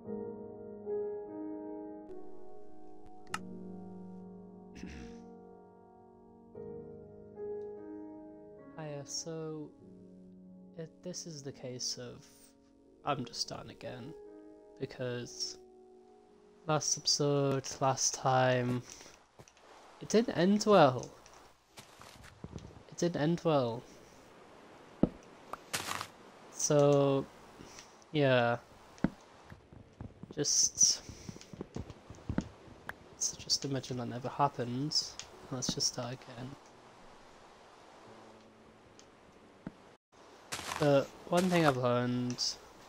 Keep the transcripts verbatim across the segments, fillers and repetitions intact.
Hiya, so it, this is the case of I'm just starting again because last episode, last time, it didn't end well. It didn't end well. So, yeah, just, so just imagine that never happened. Let's just start again. But one thing I've learned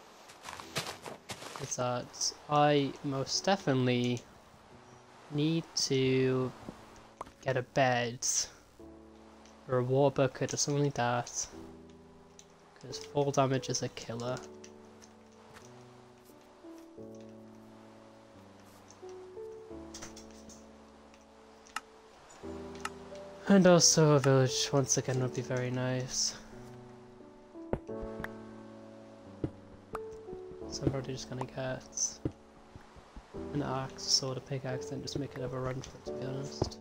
is that I most definitely need to get a bed or a water bucket or something like that, because fall damage is a killer. And also a village once again would be very nice. So I'm probably just gonna get an axe, sword, a pickaxe, and just make it have a run for it, to be honest.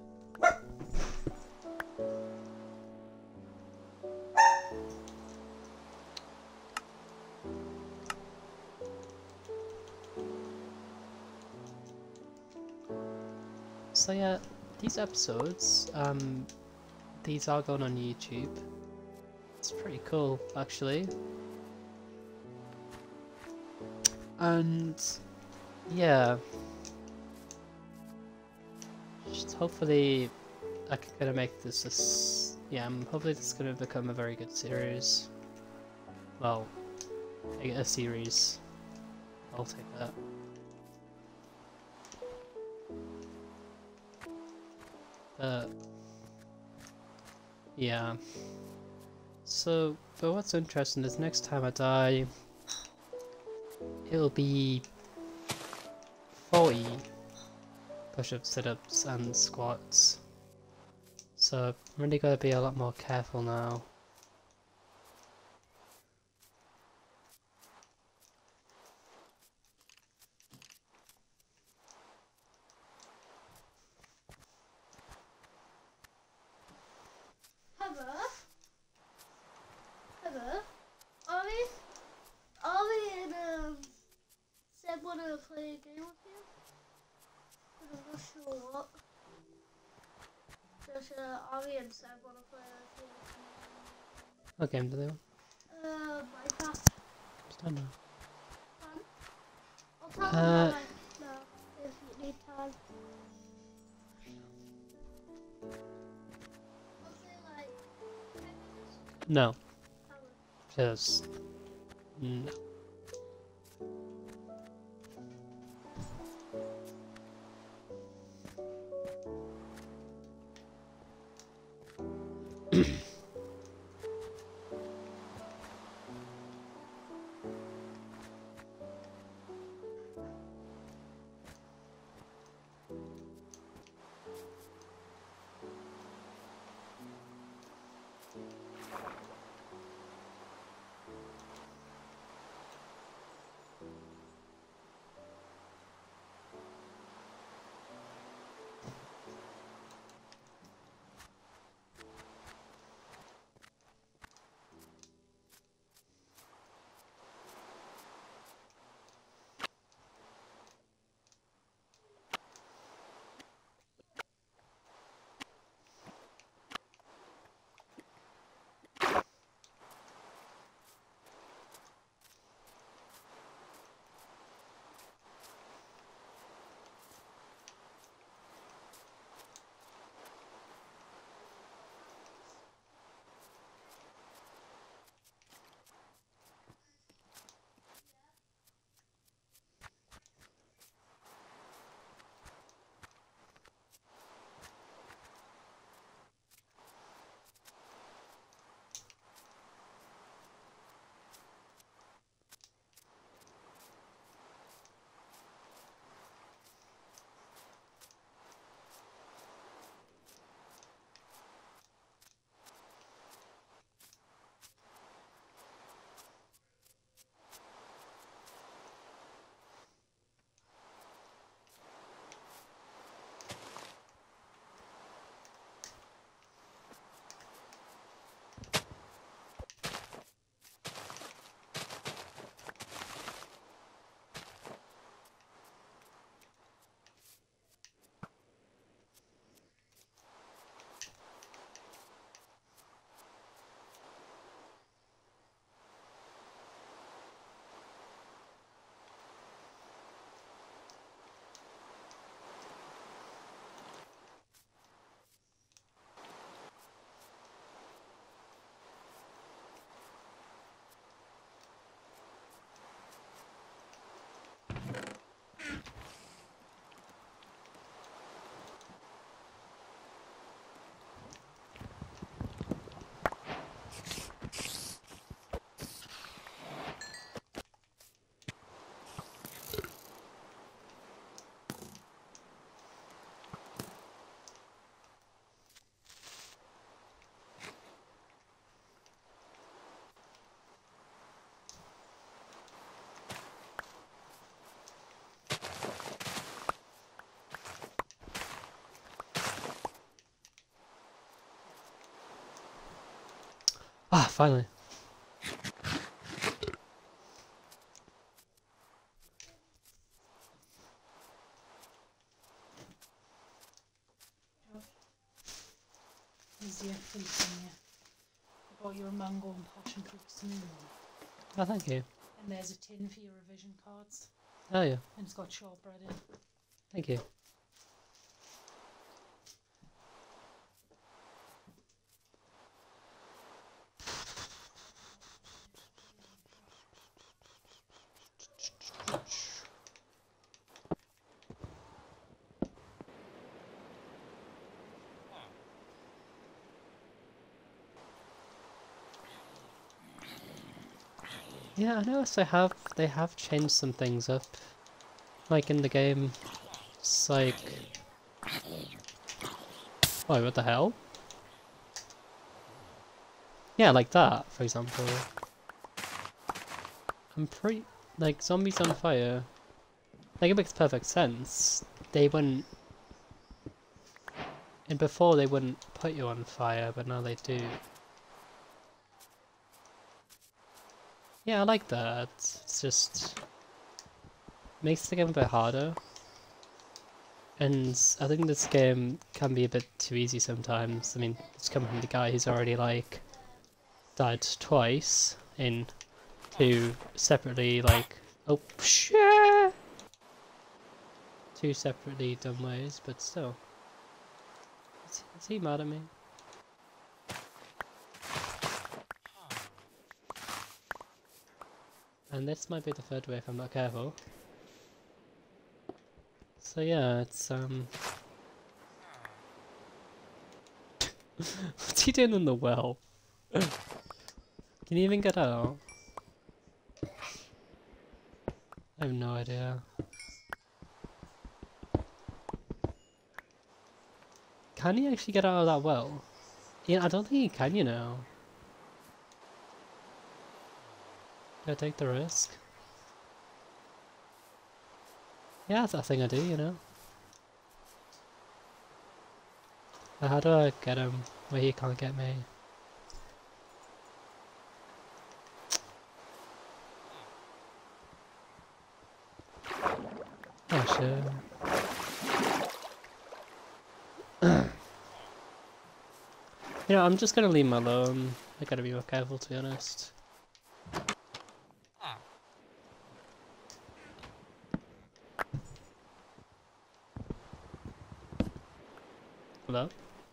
So yeah, these episodes, um, these are going on YouTube. It's pretty cool, actually. And yeah, just hopefully I can kind of make this a s yeah, um, hopefully this is going to become a very good series. Well, a, a series. I'll take that. But yeah. So, but what's interesting is next time I die, it'll be forty push-ups, sit-ups, and squats. So I'm really gotta be a lot more careful now. Heather? Heather? Are we, are we in, um, Seb wanna play a game with you? But I'm not sure what. Just, uh, Ari and Seb wanna play a game. What game do they want? Uh, Minecraft. Just don't know. Fun. I'll tell Uh, them now, if you need time. I'll say like ten minutes. No. How Just no. Ah, finally. Here's the F three from you. I bought you a mango and passion fruit smoothie. Oh, thank you. And there's a tin for your revision cards. Oh, yeah. And it's got shortbread in. Thank you. Yeah, I noticed they have they have changed some things up. Like in the game. It's like wait, what the hell? Yeah, like that, for example. I'm pretty like zombies on fire. Like it makes perfect sense. They wouldn't and before they wouldn't put you on fire, but now they do. Yeah, I like that. It's just makes the game a bit harder. And I think this game can be a bit too easy sometimes. I mean, it's coming from the guy who's already like died twice in two separately like oh shit, two separately done ways, but still. Is, is he mad at me? And this might be the third way if I'm not careful. So yeah, it's um what's he doing in the well? Can you even get out? I have no idea. Can he actually get out of that well? Yeah, I don't think he can, you know. Do I take the risk? Yeah, I think I do, you know. But how do I get him where he can't get me? Oh shit. You know, I'm just gonna leave him alone. I gotta be more careful, to be honest. Hello?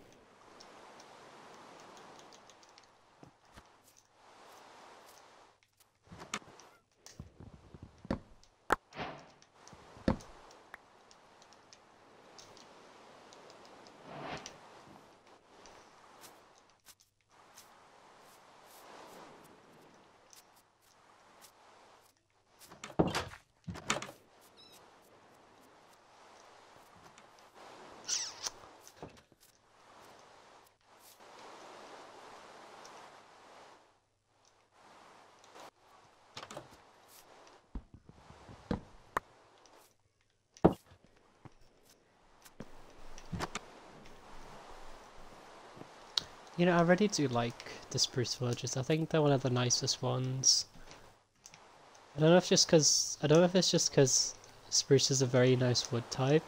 You know, I really do like the spruce villages. I think they're one of the nicest ones. I don't know if just cause I don't know if it's just cause spruce is a very nice wood type,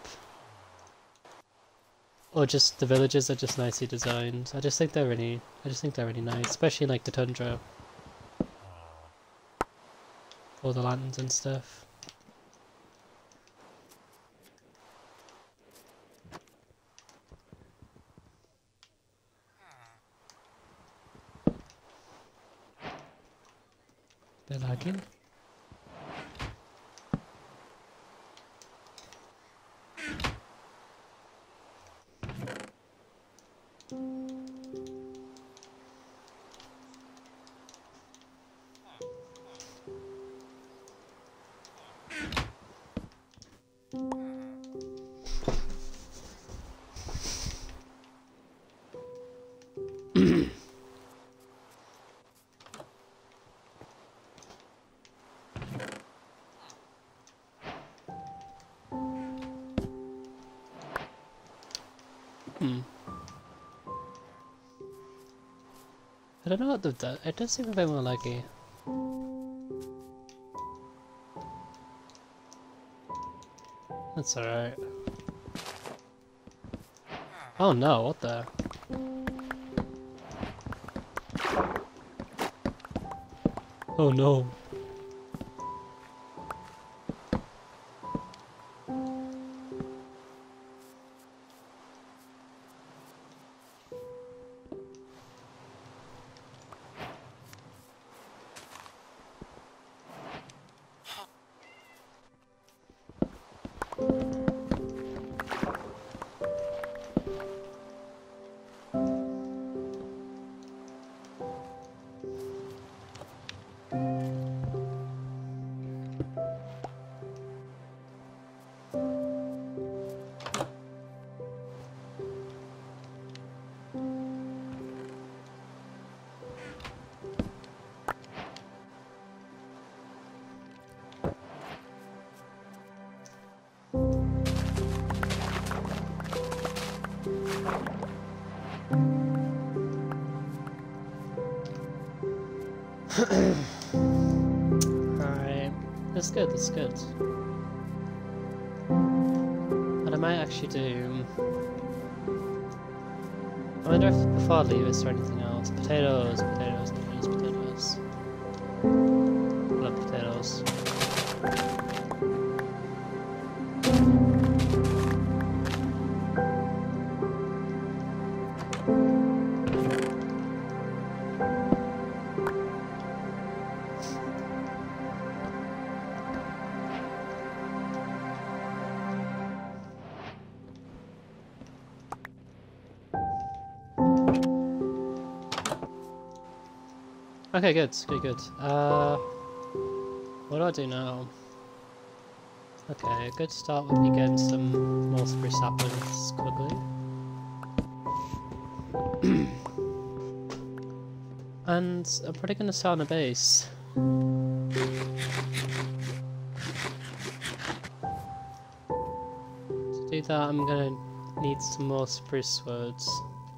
or just the villages are just nicely designed. I just think they're really, I just think they're really nice, especially in, like the tundra, all the lanterns and stuff. They're lagging. Hmm. I don't know what they've done. It does seem a bit more laggy. That's alright. Oh no, what the? Oh no. Alright, that's good, that's good. What I might actually do... I wonder if before I leave is there anything else? Potatoes, potatoes, potatoes, potatoes. I love potatoes. Okay, good, good, good. Uh, what do I do now? Okay, a good start would be getting some more spruce saplings quickly. And I'm probably going to start on a base. To do that, I'm going to need some more spruce woods.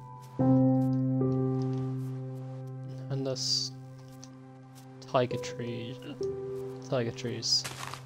And thus tiger trees. Tiger trees.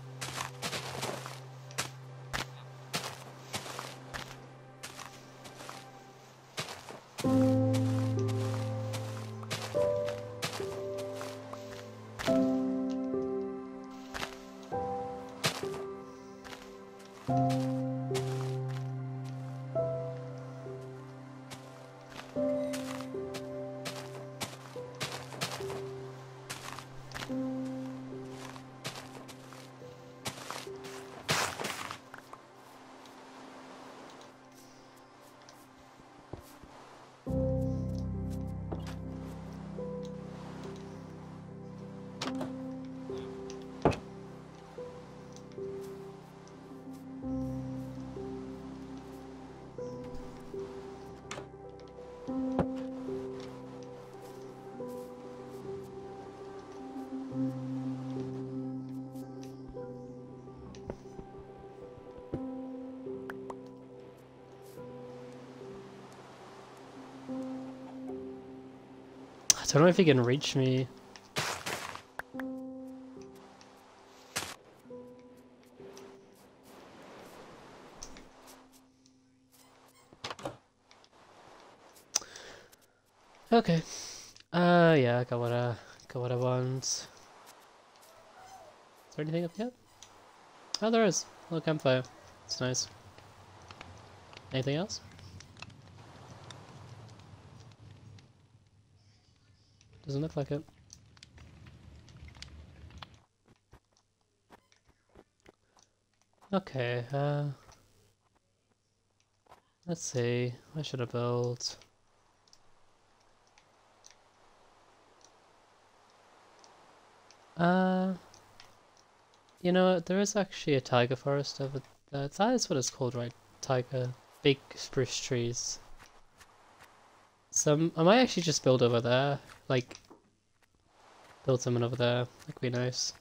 I don't know if he can reach me. Okay. Uh, yeah, I got what I got what I want. Is there anything up yet? Oh, there is. A little campfire. It's nice. Anything else? Doesn't look like it. Okay, uh... let's see. Where should I build? Uh... You know, there is actually a tiger forest over there. That is what it's called, right? Tiger. Big spruce trees. So I might actually just build over there. Like, build someone over there. That'd be nice.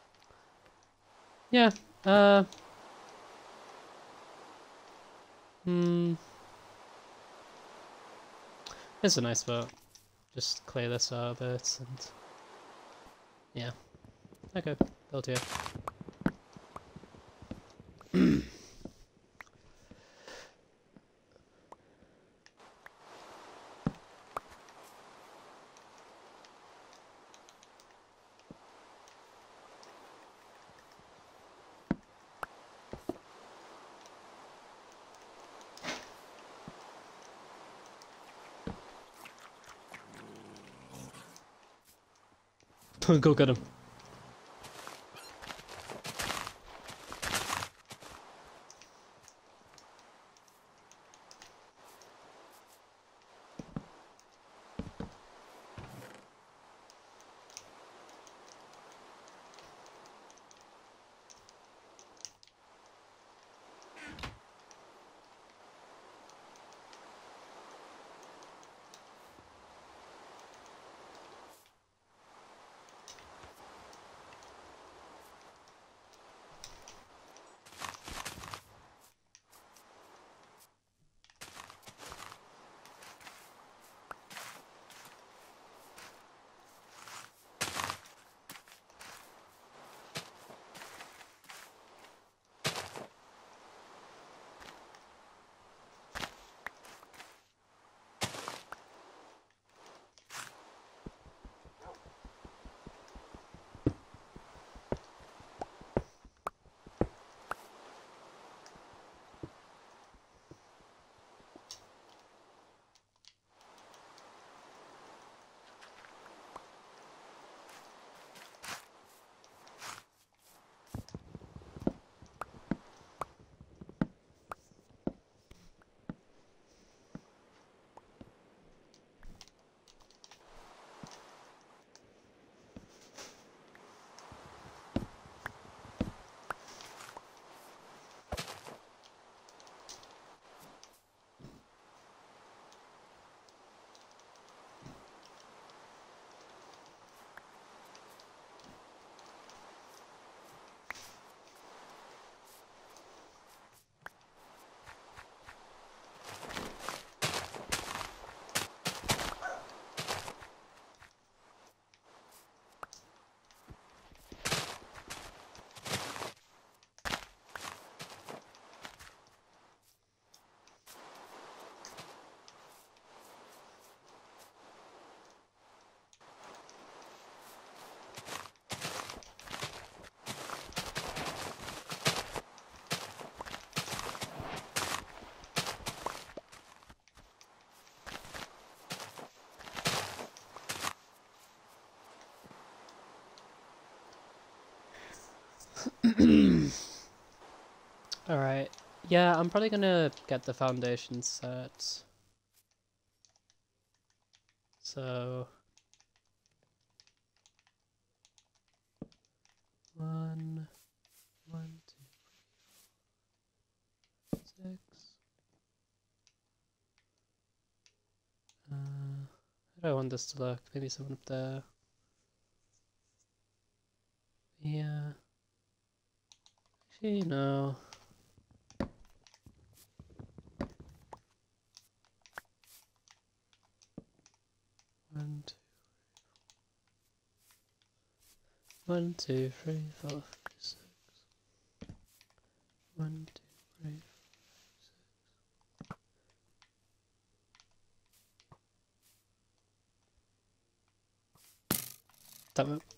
Yeah, uh... Hmm... It's a nice spot. just clear this out a bit and yeah. Okay, build here. Go get him. Alright. Yeah, I'm probably gonna get the foundation set. So... One... One, two, three, four, six... Uh, how do I want this to look? Maybe someone up there. Yeah. Actually, no. One, two, one, two, three, four, five, six. One, two, three, four, six. Damn it.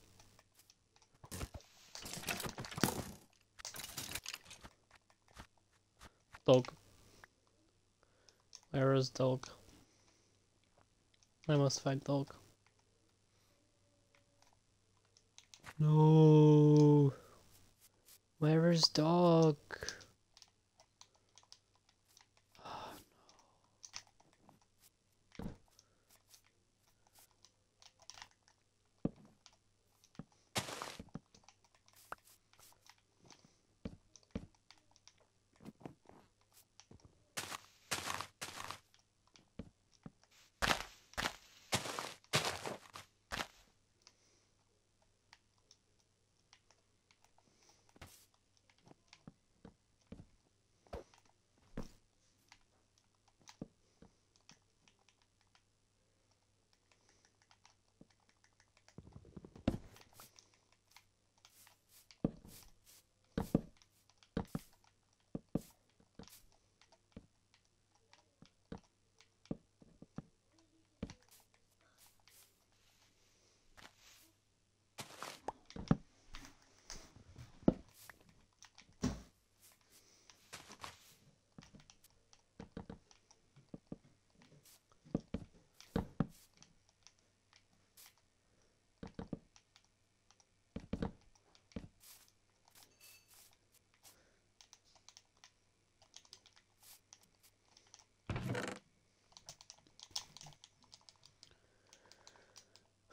Dog. Where is dog? I must find dog. No. Where is dog?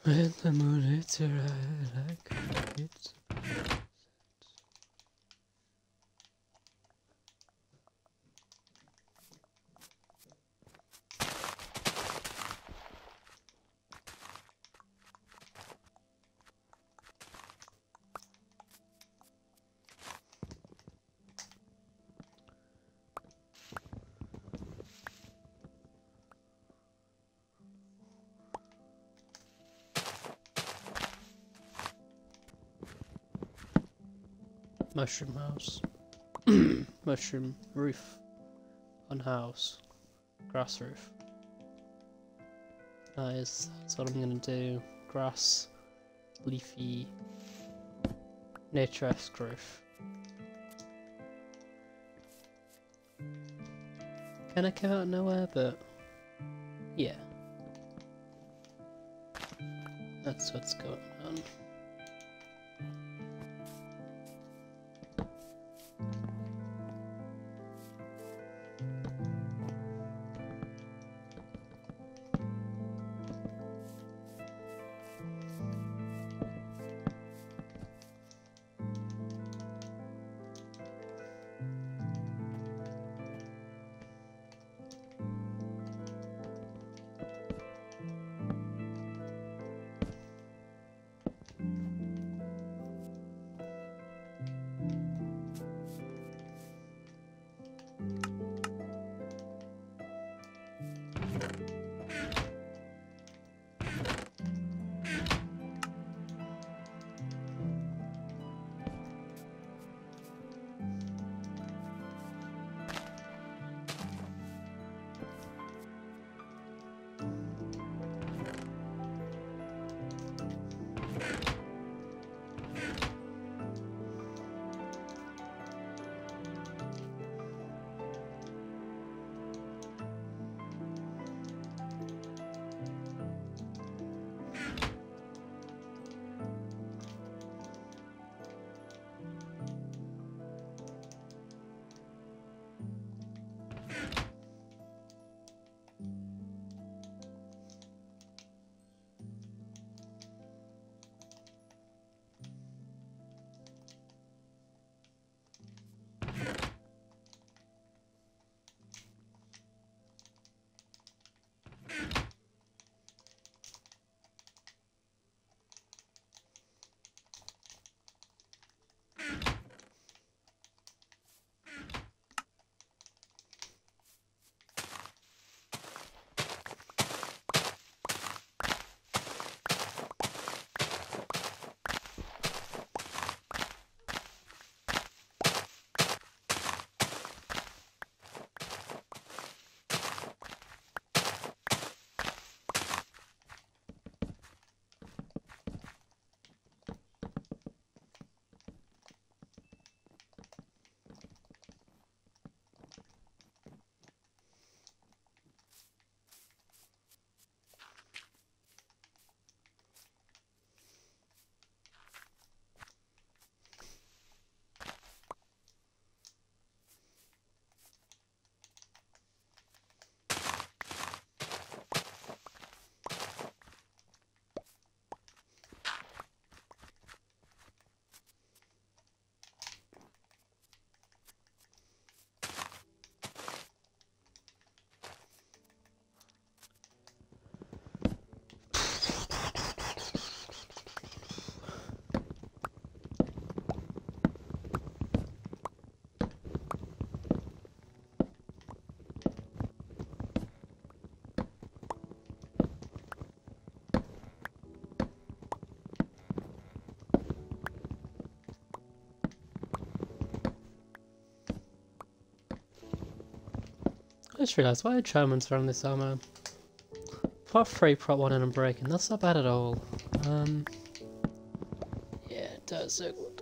When the moon hits your eye like it's mushroom house. Mushroom roof on house. Grass roof. Nice, that's what I'm gonna do. Grass, leafy, nature-esque roof. Kinda came out of nowhere, but yeah. That's what's going on. I just realised, why are Germans around this armor? Prop three, prop one, and I'm breaking. That's not bad at all. Um, yeah, it does look good.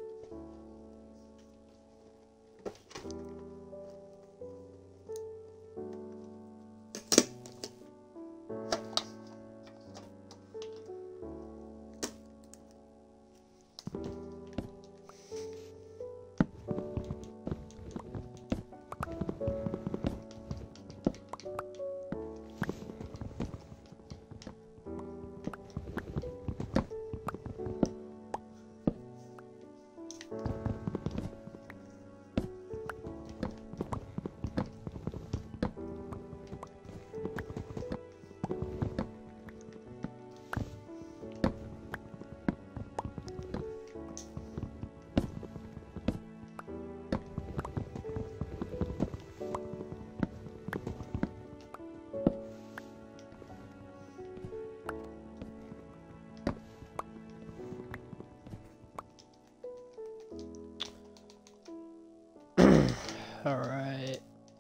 Alright.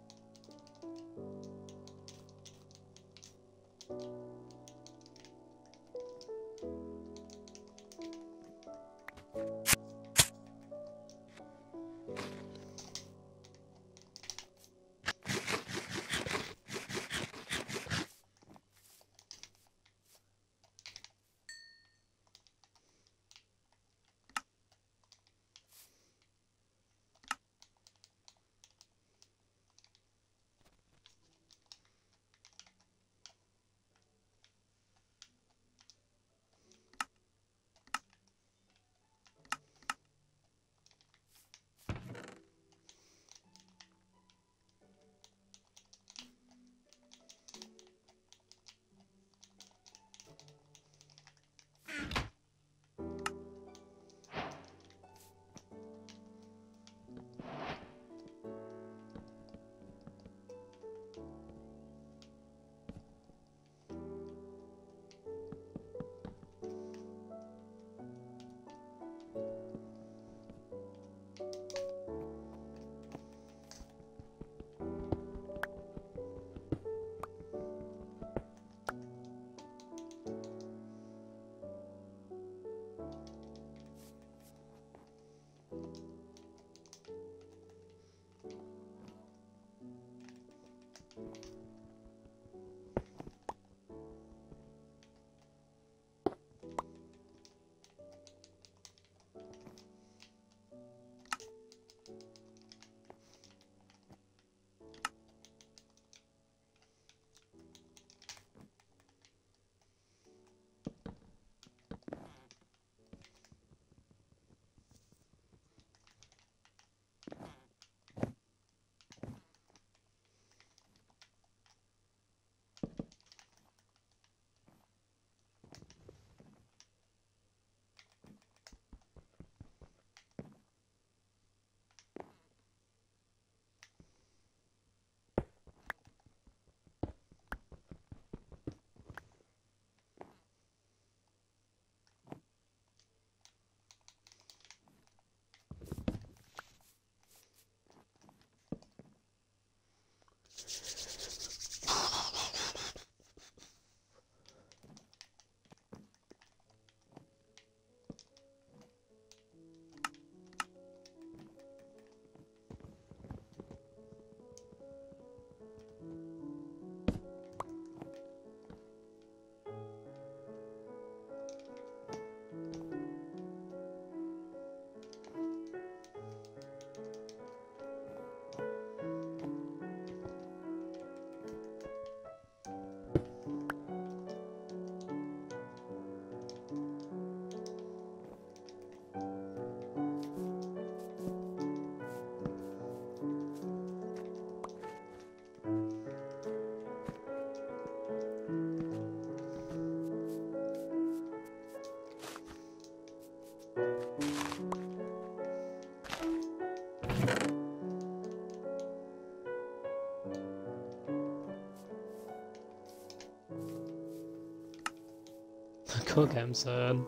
Cook him, son.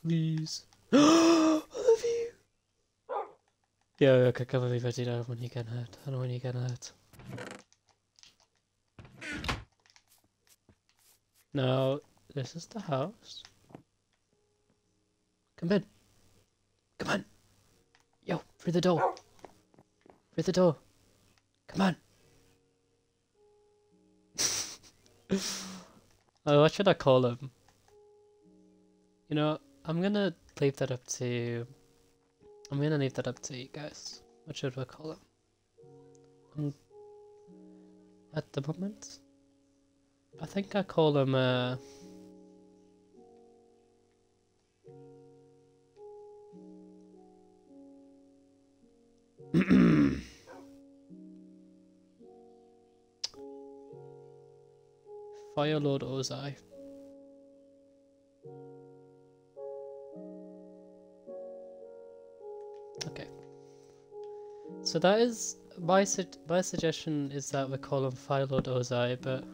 Please. I love you. Yeah, okay, I can't believe I did that when you get hurt. I don't know when you get hurt. No, this is the house. Come in. Come on. Yo, through the door. Through the door. Come on. Oh, what should I call him? You know, I'm gonna leave that up to... I'm gonna leave that up to you guys. What should we call him? Um, at the moment, I think I call him, uh... Firelord Ozai. Okay. So that is my su my suggestion is that we call him Firelord Ozai, but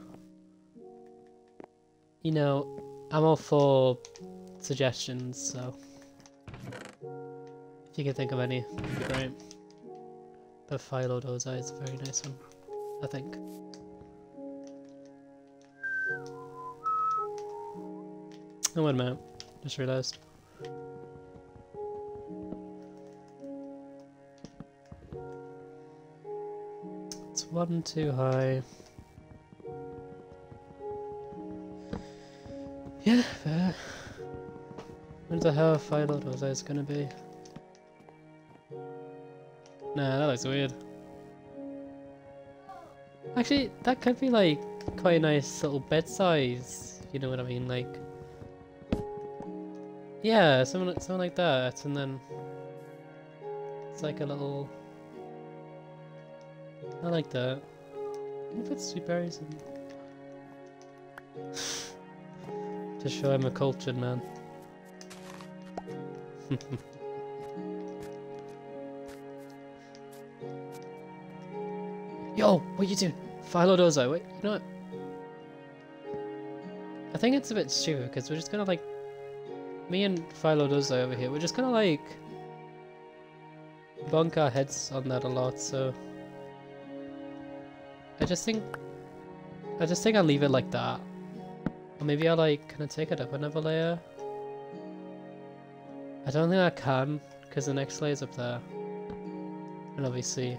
you know, I'm all for suggestions, so if you can think of any, it'd be great. But Firelord Ozai is a very nice one, I think. Oh, wait a minute. Just realised. It's one too high. Yeah, fair. Wonder the hell Firelord Ozai is gonna be. Nah, that looks weird. Actually, that could be like quite a nice little bed size. You know what I mean? Like, yeah, something, something like that, and then it's like a little. I like that. Can you put sweet berries in? To show I'm a cultured man. Yo, what are you doing? Firelord Ozai, wait, you know what? I think it's a bit stupid because we're just gonna like... Me and Firelord Ozai over here, we're just gonna like... bonk our heads on that a lot, so... I just think... I just think I'll leave it like that. Or maybe I'll like, kind of take it up another layer? I don't think I can, because the next layer's up there. And obviously...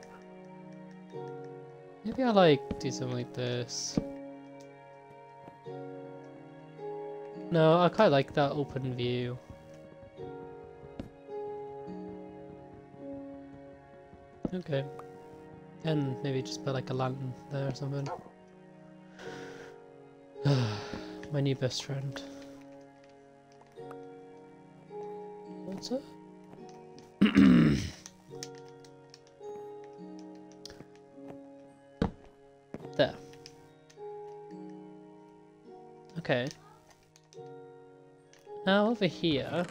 Maybe I'll like, do something like this. No, I quite like that open view. Okay. And maybe just put like a lantern there or something. My new best friend. What's up? There. Okay. Now over here,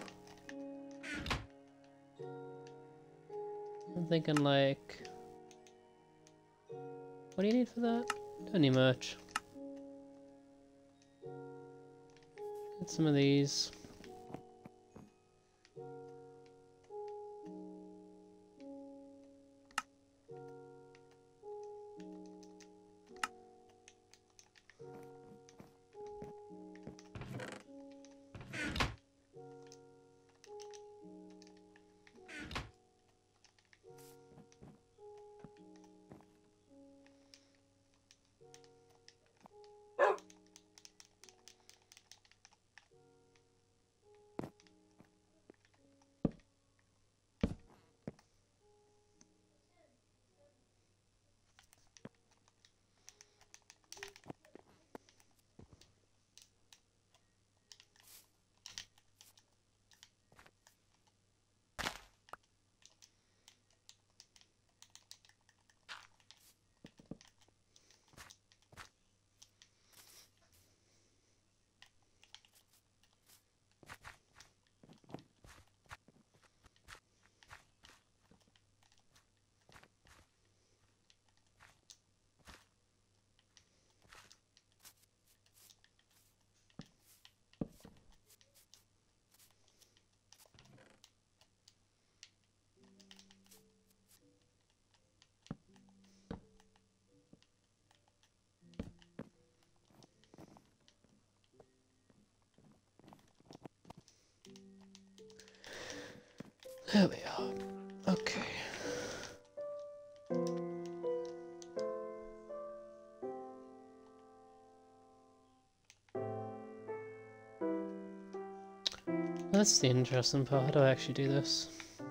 I'm thinking like, what do you need for that? Don't need much. Get some of these. There we are. Okay. That's the interesting part. How do I actually do this?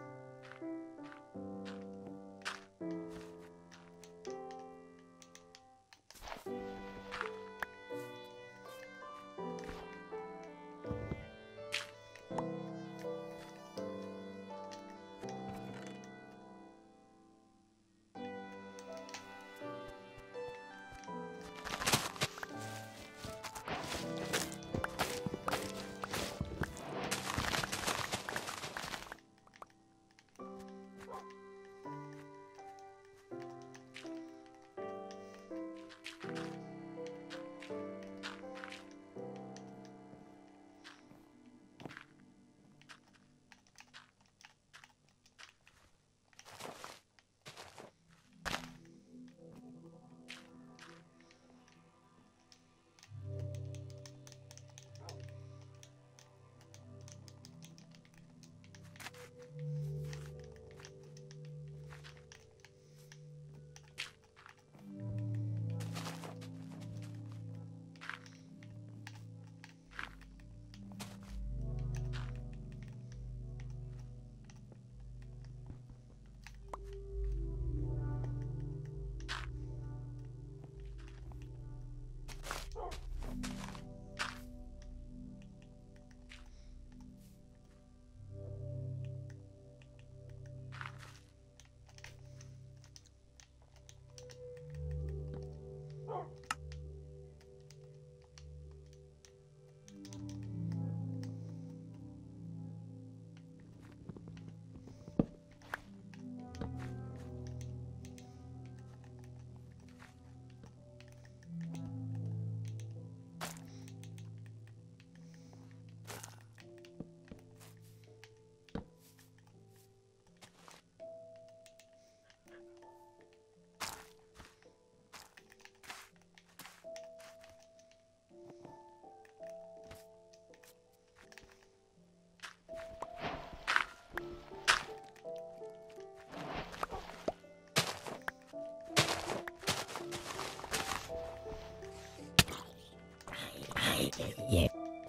Yeah.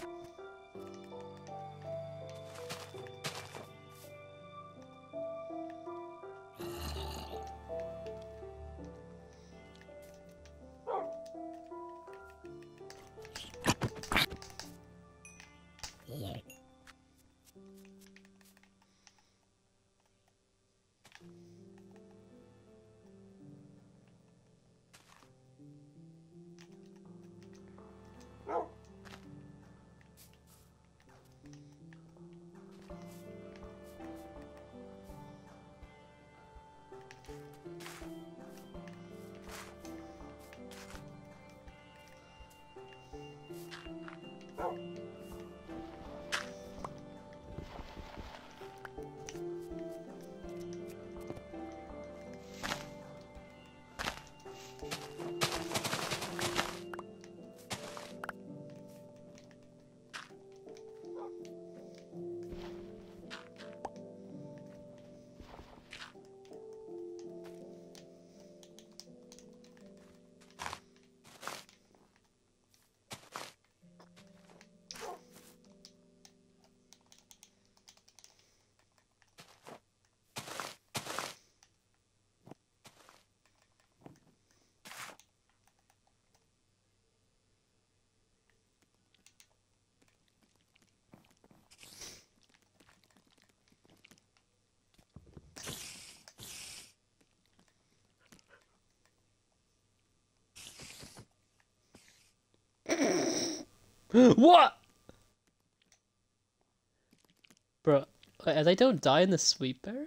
Yeah. What? Bro, uh, they don't die in the sweet berries?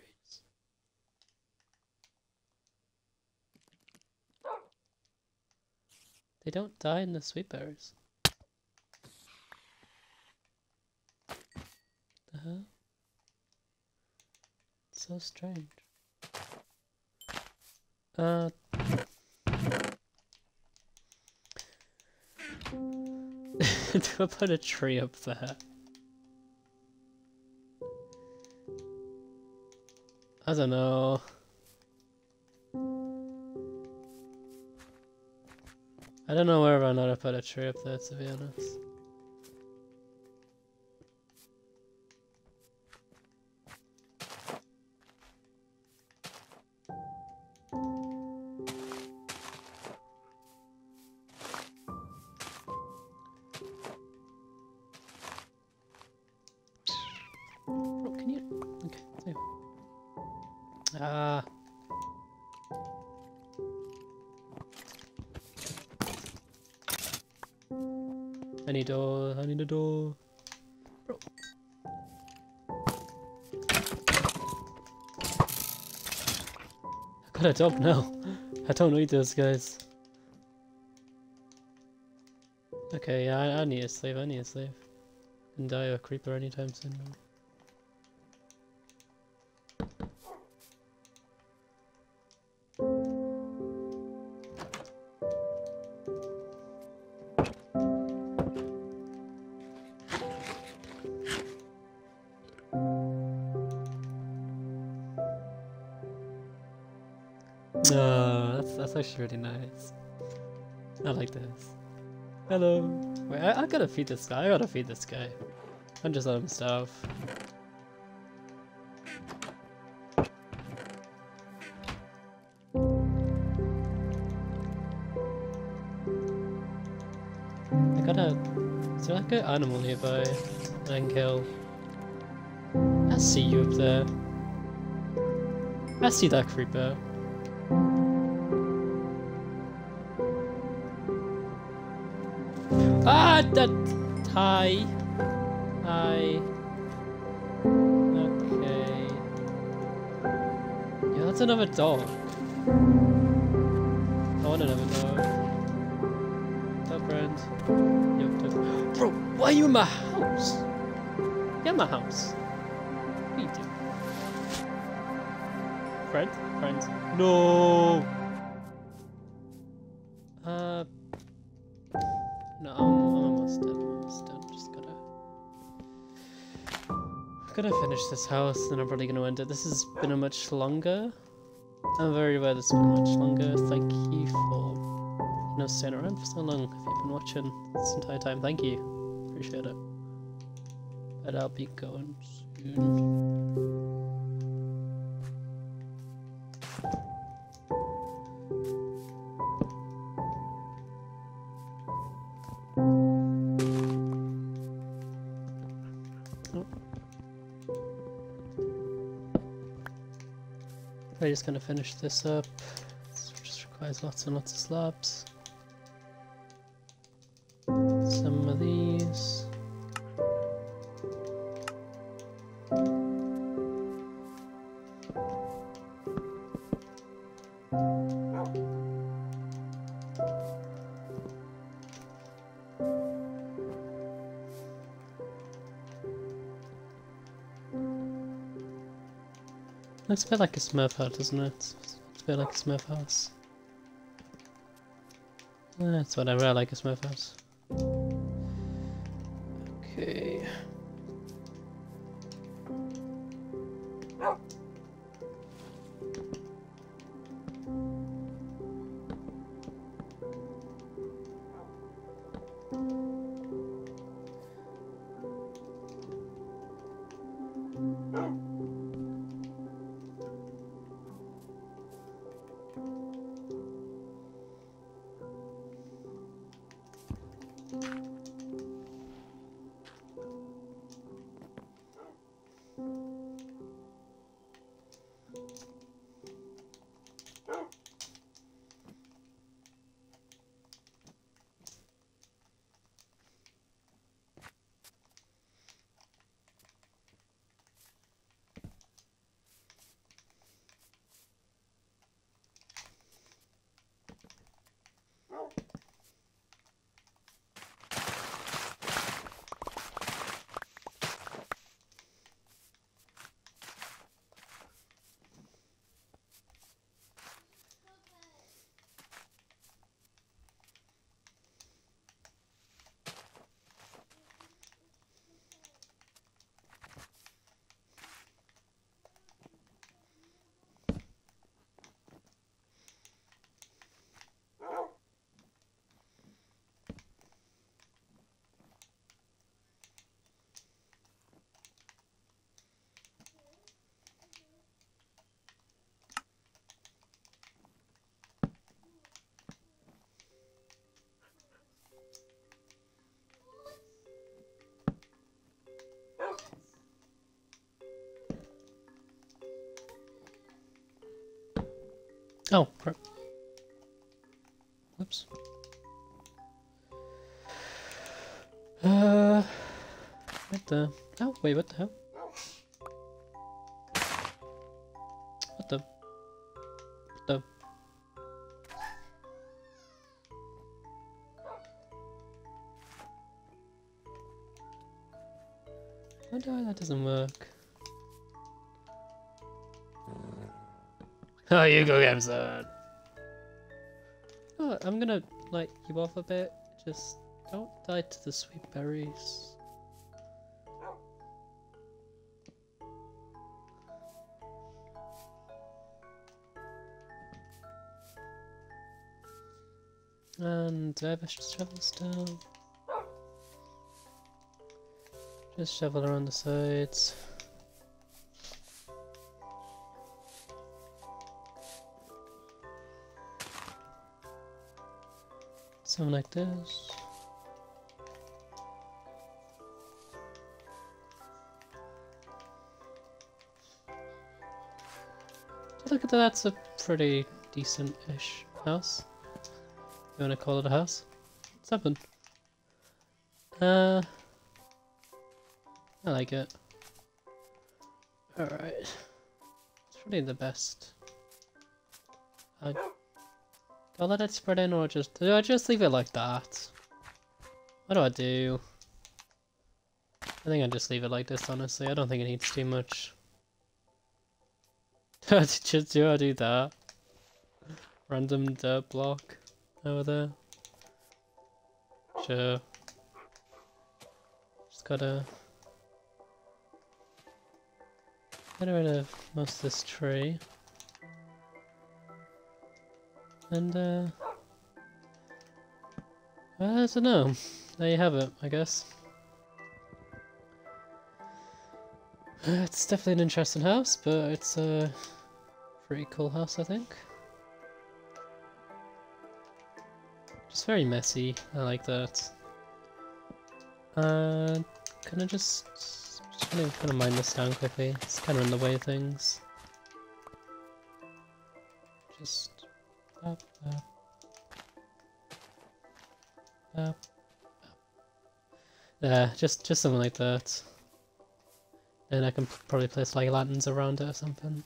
They don't die in the sweet berries. The hell? It's so strange. Uh. Do I put a tree up there? I don't know. I don't know where or not I put a tree up there, to be honest. Bro, can you? Okay, save. Ah. I need a door, I need a door. Bro. I got a dog now. I don't need those guys. Okay, yeah, I, I need a slave, I need a slave. And die a creeper anytime soon. No. Oh, that's that's actually really nice. I like this. Hello. Wait, I, I gotta feed this guy. I gotta feed this guy. I'm just let him starve. I gotta. Is there like an animal nearby that I can kill? I see you up there. I see that creeper. Ah, that. Hi. Hi. Okay. Yeah, that's another dog. I want another dog. What's up, friend? Yep, yep. Bro, why are you in my house? Get in my house. What are you doing? Friend? Friend? No! Uh. No, I'm, I'm almost done. I'm almost done. Just gotta. Gotta finish this house, then I'm probably gonna end it. This has been a much longer. I'm very aware this has been much longer. Thank you for, you know, staying around for so long. If you've been watching this entire time, thank you. Appreciate it. But I'll be going soon. I'm just gonna finish this up. This just requires lots and lots of slabs. Some of these. Looks a bit like a Smurf hut, doesn't it? It's a bit like a Smurf house. That's whatever, I like a Smurf house. Okay. Oh, crap. Whoops. Uh, what the? Oh, wait, what the hell? What the? What the? Why that doesn't work? Oh, you go get some. Oh, I'm gonna light you off a bit. Just don't die to the sweet berries. And do I have a shovel still? Just shovel around the sides. Something like this. Look at that, that's a pretty decent-ish house. You wanna call it a house? What's happened? Uh, I like it. Alright. It's really the best. I, do I let it spread in or just... Do I just leave it like that? What do I do? I think I just leave it like this, honestly. I don't think it needs too much. Just do I do that? Random dirt block over there. Sure. Just gotta get rid of most of this tree. And uh well, I don't know. There you have it, I guess. It's definitely an interesting house, but it's a pretty cool house, I think. Just very messy. I like that. Uh, can I just, just gonna kind of mine this down quickly? It's kind of in the way of things. Just up, up, up, up. Yeah, just just something like that. And I can probably place like lanterns around it or something.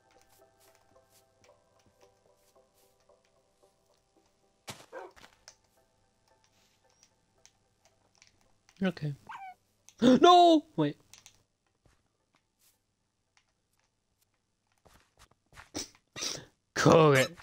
Okay. No! Wait. Cool it.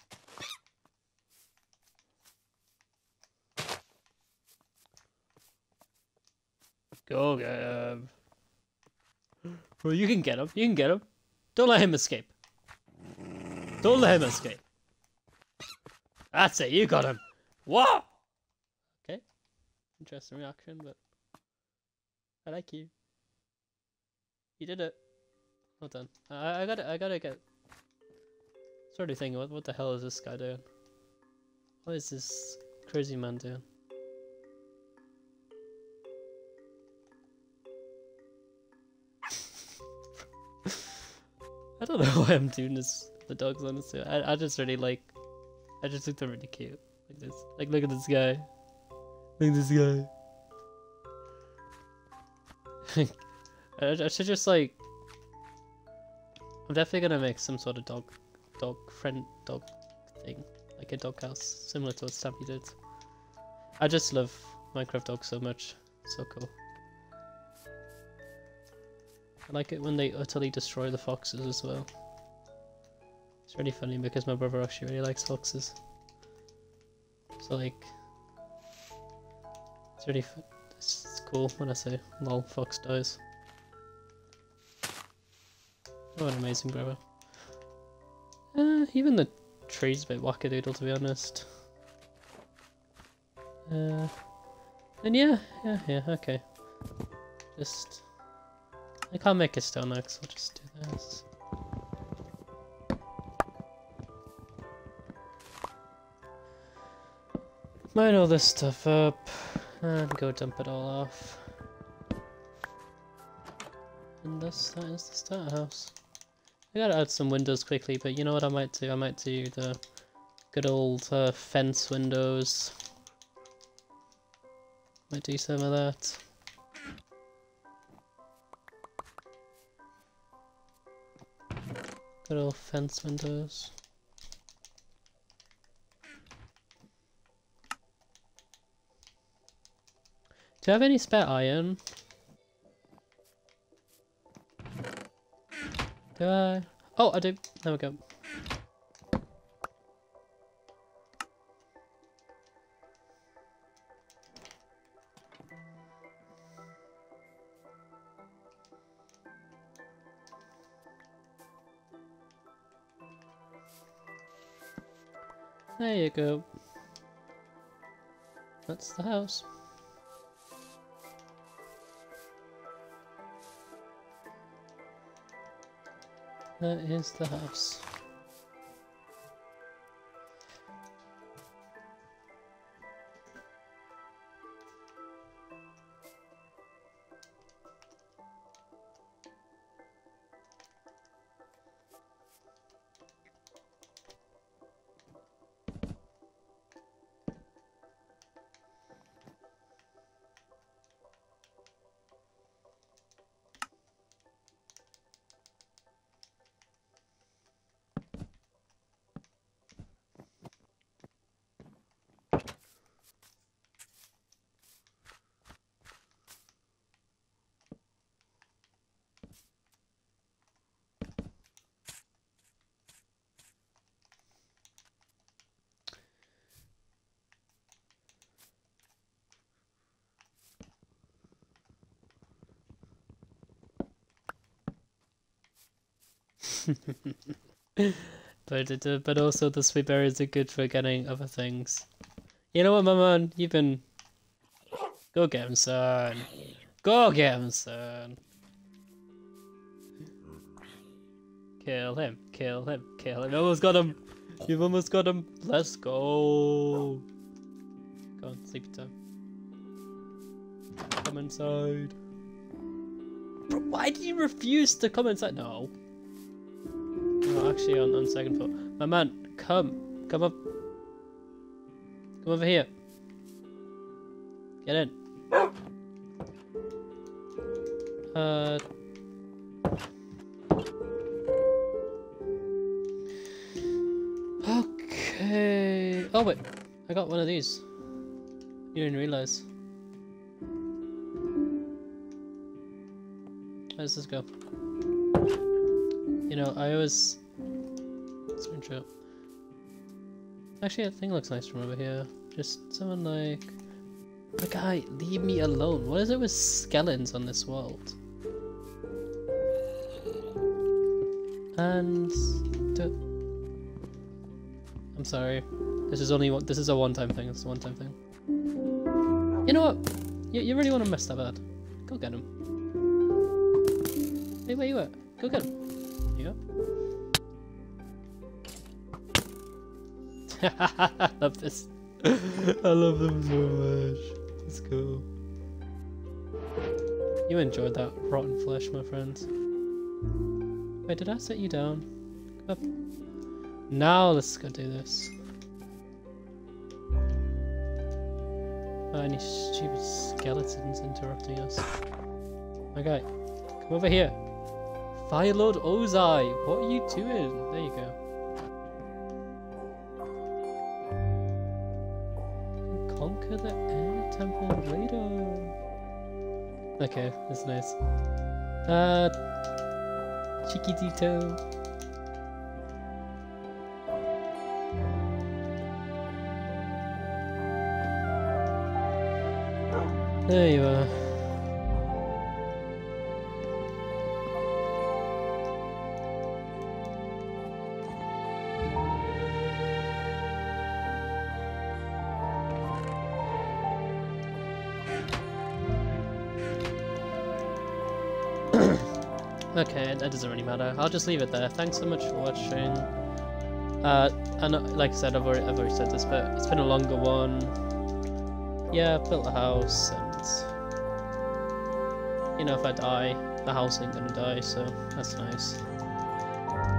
Go get him. Well, you can get him. You can get him. Don't let him escape. Don't let him escape. That's it. You got him. Whoa! Okay. Interesting reaction, but I like you. You did it. Well done. I I gotta I gotta get. Sort of thinking, what what the hell is this guy doing? What is this crazy man doing? I don't know why I'm doing this. The dogs, honestly. I I just really like. I just think they're really cute. Like this. Like look at this guy. Look at this guy. I, I should just like. I'm definitely gonna make some sort of dog, dog friend dog thing, like a dog house, similar to what Stampy did. I just love Minecraft dogs so much. So cool. I like it when they utterly destroy the foxes as well. It's really funny because my brother actually really likes foxes. So like, it's really fun. It's, it's cool when I say, lol, fox dies. Oh, an amazing brother. Uh, even the tree's a bit wackadoodle, to be honest. Uh, and yeah, yeah, yeah, okay. Just... I can't make a stone axe, I'll just do this. Mine all this stuff up, and go dump it all off. And this, that is the starter house. I gotta add some windows quickly, but you know what I might do? I might do the good old uh, fence windows. Might do some of that. Good old fence windows. Do you have any spare iron? Do I? Oh, I do. There we go. There you go. That's the house. That is the house. but it, uh, but also the sweet berries are good for getting other things. You know what, my man? You've been. Go get him, son. Go get him, son. Kill him. Kill him. Kill him. You almost got him. You've almost got him. Let's go. Go on, sleepy time. Come inside. Bro, why do you refuse to come inside? No. No, actually, on, on second floor. My man, come. Come up. Come over here. Get in. Uh. Okay. Oh, wait. I got one of these. You didn't realize. How does this go? You know, I always screenshot. Actually, I think it looks nice from over here. Just someone like, the guy, leave me alone. What is it with skeletons on this world? And do... I'm sorry. This is only one. This is a one-time thing. It's a one-time thing. You know what? You you really want to mess that bad? Go get him. Hey, where you at? Go get him. Yeah. I love this. I love them so much. Let's go. You enjoyed that rotten flesh, my friends. Wait, did I set you down? Come up. Now let's go do this. Oh, any stupid skeletons interrupting us. My guy, come over here. Fire Lord Ozai, what are you doing? There you go. Conquer the Air Temple later. Okay, that's nice. Uh, Chiquitito. There you are. Okay, that doesn't really matter. I'll just leave it there. Thanks so much for watching. Uh, and like I said, I've already, I've already said this, but it's been a longer one. Yeah, I built a house, and you know, if I die, the house ain't gonna die, so that's nice.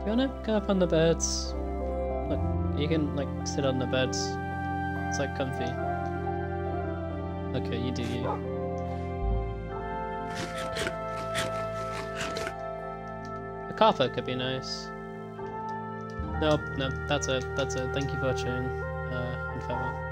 you wanna go up on the beds? Look, you can like sit on the beds. It's like comfy. Okay, you do you. A carpet could be nice. Nope, no, that's it, that's it. Thank you for watching, uh, and farewell.